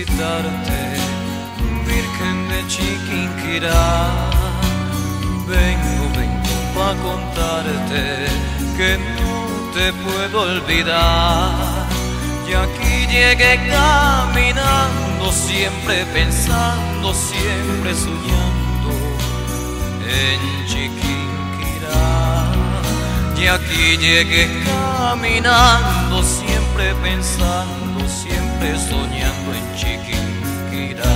visitarte, Virgen de Chiquinquirá. Vengo pa' contarte que no te puedo olvidar. Y aquí llegué caminando, siempre pensando, siempre soñando en Chiquinquirá. Y aquí llegué caminando, siempre pensando, siempre soñando en Chiquinquirá.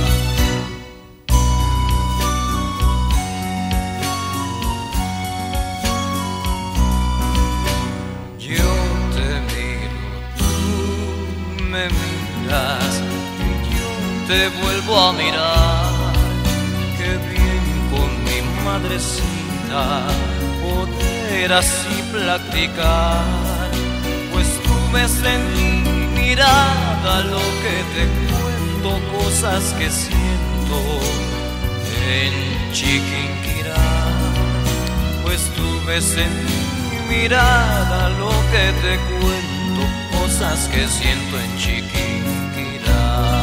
Yo te miro, tú me miras y yo te vuelvo a mirar. Qué bien con mi madrecita poder así practicar, pues tú ves en mi mirada lo que te cuento, cosas que siento en Chiquinquirá. Pues tú ves en mi mirada lo que te cuento, cosas que siento en Chiquinquirá.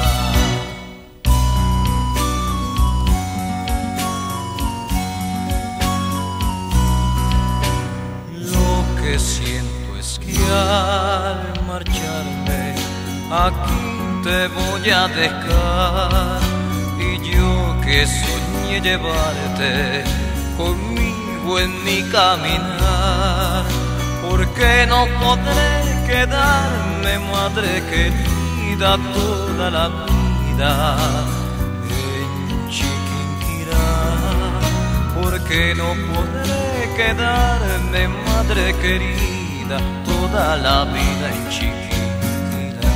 Que siento es que al marcharme aquí te voy a dejar, y yo que soñé llevarte conmigo en mi caminar, porque no podré quedarme, madre querida, toda la vida en Chiquinquirá, porque no podré quedarme, madre querida, toda la vida en Chiquinquirá.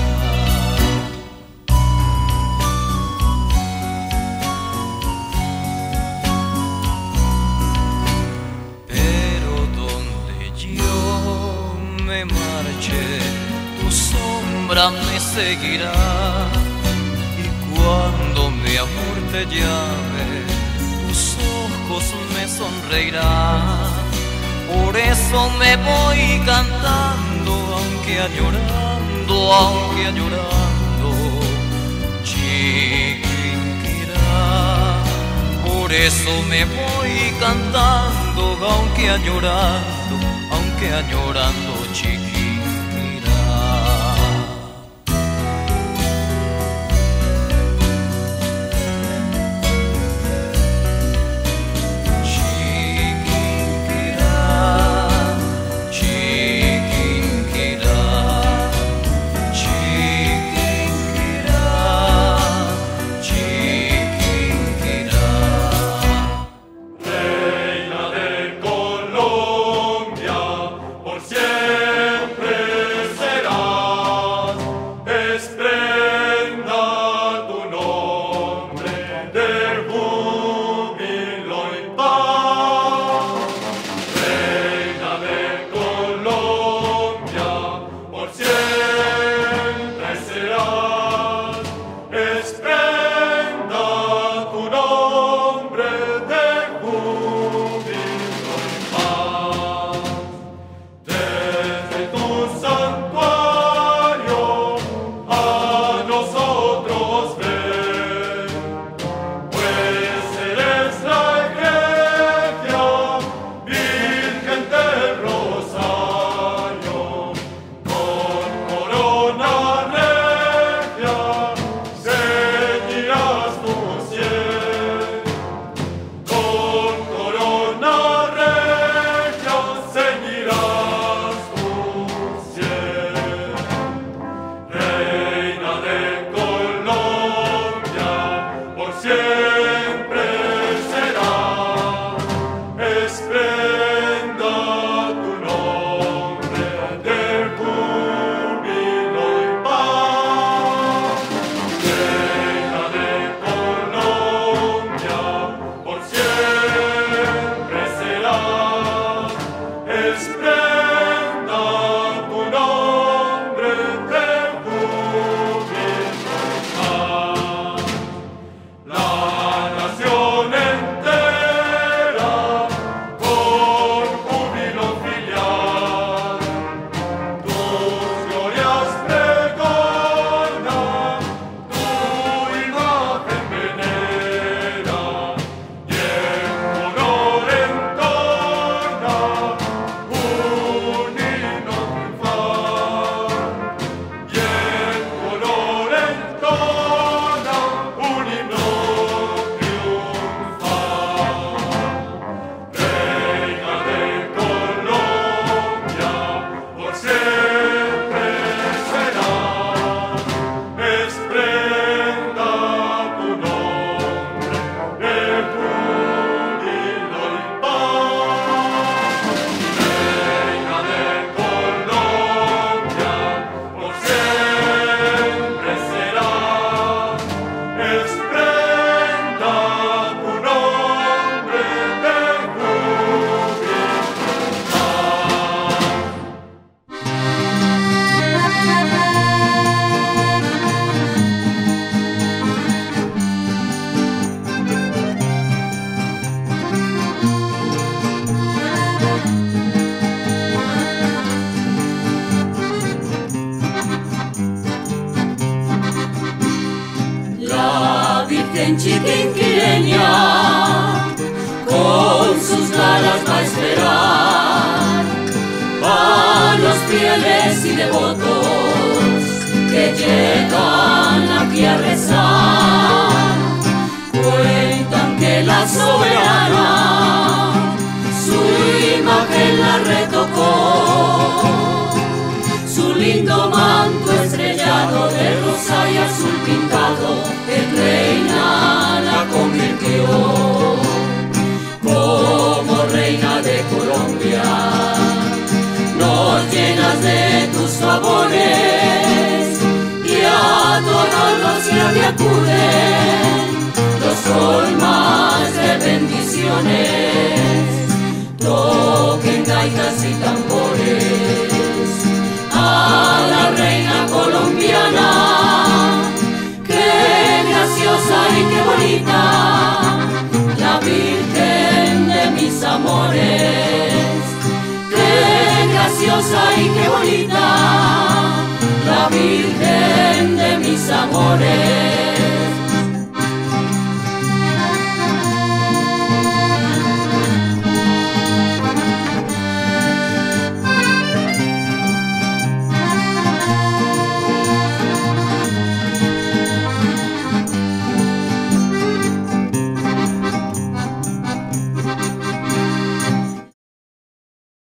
Pero donde yo me marche, tu sombra me seguirá, y cuando mi amor te llame, tus ojos me sonreirán. Por eso me voy cantando, aunque añorando Chiquinquirá. Por eso me voy cantando, aunque añorando Chiquinquirá. Reina de Colombia, por siempre. llegan aquí a rezar, cuentan que la soberana su imagen la retocó, su lindo manto estrellado de rosa y azul pintado en reina la convirtió. Como reina de Colombia nos llenas de tus favores y a todos los que te acuden los colmas de bendiciones. Toquen gaitas y tambores